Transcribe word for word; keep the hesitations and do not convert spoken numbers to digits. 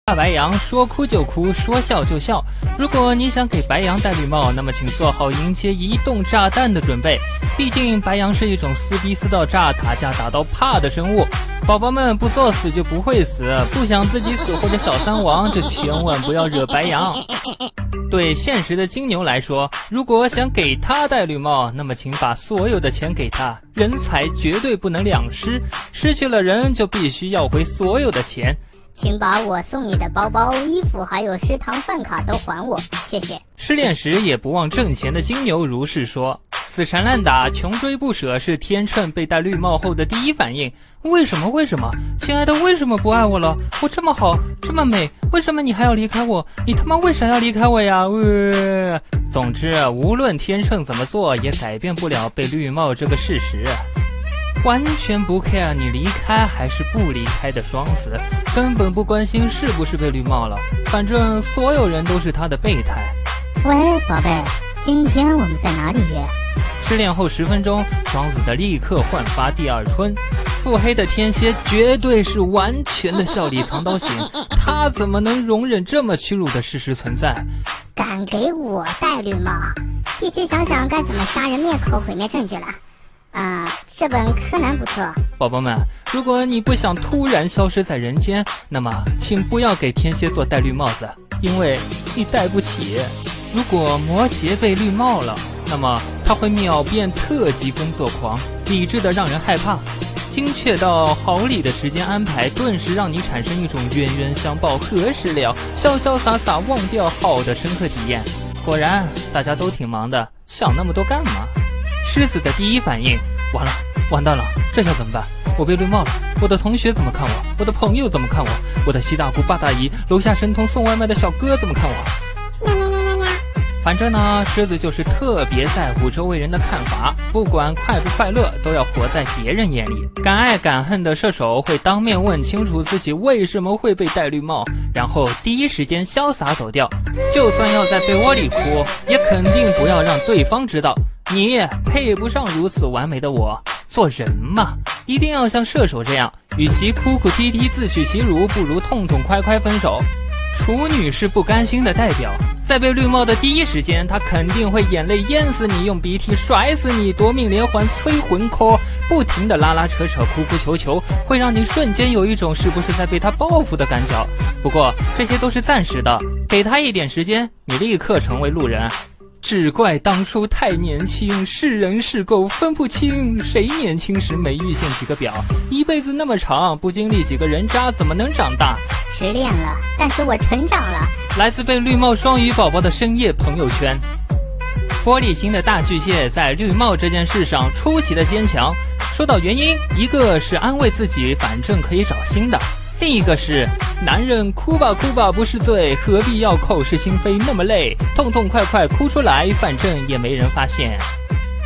大白羊说哭就哭，说笑就笑。如果你想给白羊戴绿帽，那么请做好迎接移动炸弹的准备。毕竟白羊是一种撕逼撕到炸、打架打到怕的生物。宝宝们不作死就不会死，不想自己死或者小三亡，就千万不要惹白羊。对现实的金牛来说，如果想给他戴绿帽，那么请把所有的钱给他，人财绝对不能两失，失去了人就必须要回所有的钱。 请把我送你的包包、衣服还有食堂饭卡都还我，谢谢。 失恋时也不忘挣钱的金牛如是说。死缠烂打、穷追不舍是天秤被戴绿帽后的第一反应。为什么？为什么？亲爱的，为什么不爱我了？我这么好，这么美，为什么你还要离开我？你他妈为啥要离开我呀？呃、总之，无论天秤怎么做，也改变不了被绿帽这个事实。完全不 care 你离开还是不离开的双子，根本不关心是不是被绿帽了，反正所有人都是他的备胎。 喂，宝贝，今天我们在哪里约？ 失恋后十分钟，双子的立刻焕发第二春。腹黑的天蝎绝对是完全的笑里藏刀型，他怎么能容忍这么屈辱的事实存在？ 敢给我戴绿帽，必须想想该怎么杀人灭口毁灭证据了。啊、呃，这本柯南不错。 宝宝们，如果你不想突然消失在人间，那么请不要给天蝎座戴绿帽子，因为你戴不起。如果摩羯被绿帽了，那么他会秒变特级工作狂，理智的让人害怕，精确到毫厘的时间安排，顿时让你产生一种冤冤相报何时了，潇潇洒洒忘掉好的深刻体验。果然大家都挺忙的，想那么多干嘛？狮子的第一反应，完了，完蛋了，这下怎么办？我被绿帽了，我的同学怎么看我？我的朋友怎么看我？我的七大姑八大姨，楼下神童送外卖的小哥怎么看我？ 喵喵喵喵喵。 反正呢，狮子就是特别在乎周围人的看法，不管快不快乐，都要活在别人眼里。敢爱敢恨的射手会当面问清楚自己为什么会被戴绿帽，然后第一时间潇洒走掉。就算要在被窝里哭，也肯定不要让对方知道。你配不上如此完美的我，做人嘛，一定要像射手这样，与其哭哭啼啼自取其辱，不如痛痛快快分手。处女是不甘心的代表，在被绿帽的第一时间，她肯定会眼泪淹死你，用鼻涕甩死你，夺命连环催魂 call， 不停的拉拉扯扯，哭哭求求，会让你瞬间有一种是不是在被他报复的感觉。不过这些都是暂时的，给他一点时间，你立刻成为路人。只怪当初太年轻，是人是狗分不清，谁年轻时没遇见几个婊？一辈子那么长，不经历几个人渣，怎么能长大？ 失恋了，但是我成长了。 来自被绿帽双鱼宝宝的深夜朋友圈。玻璃心的大巨蟹在绿帽这件事上出奇的坚强。说到原因，一个是安慰自己，反正可以找新的。另一个是男人哭吧哭吧不是罪，何必要口是心非那么累，痛痛快快哭出来，反正也没人发现。